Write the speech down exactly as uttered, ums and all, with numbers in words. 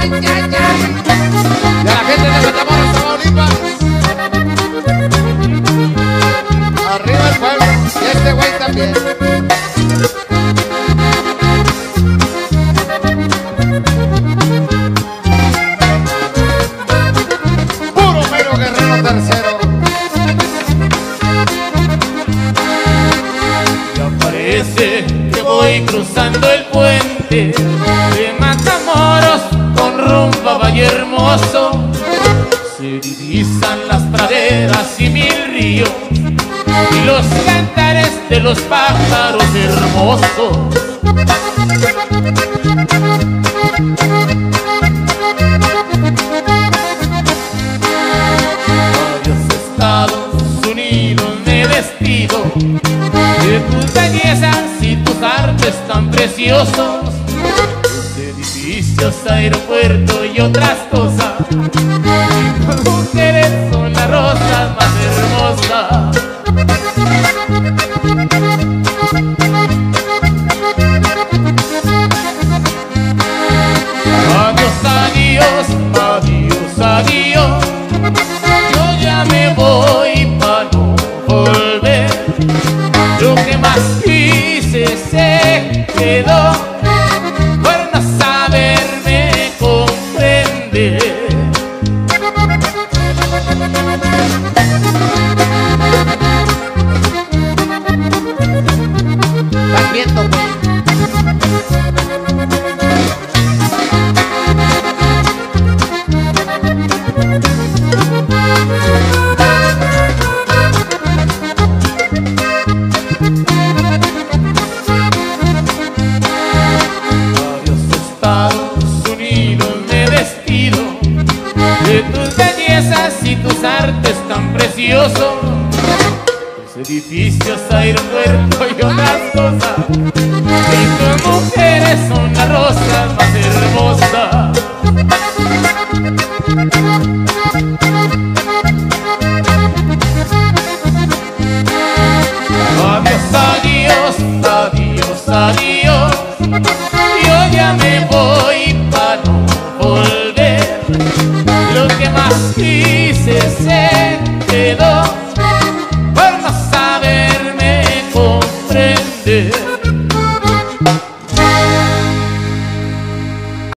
ay, ay, ay. Y a la gente de Matamoros, Tamaulipas. Arriba el pueblo, y este güey también. Puro mero guerrero tercero. Ya parece que voy cruzando el puente de Matamoros con rumbo a Valle Hermoso. Se divisan las praderas y mil ríos y los cantares de los pájaros hermosos. Varios Estados Unidos me he vestido de tus bellezas y tus artes tan preciosos, tus edificios, aeropuerto y otras cosas. Y tus mujeres son las rosas más hermosas. Adiós, adiós, adiós, adiós. Yo ya me voy pa' no volver. Lo que más quise se quedó por no saberme comprender. Estás viendo, güey. Adiós, Estados Unidos, me he vestido de tus bellezas y tus artes tan preciosos, tus edificios, aeropuerto y otras cosas. Y tus mujeres son las rosas más hermosas. Adiós, adiós, adiós, adiós. Yo ya me voy pa' no volver. Lo que más quise se quedó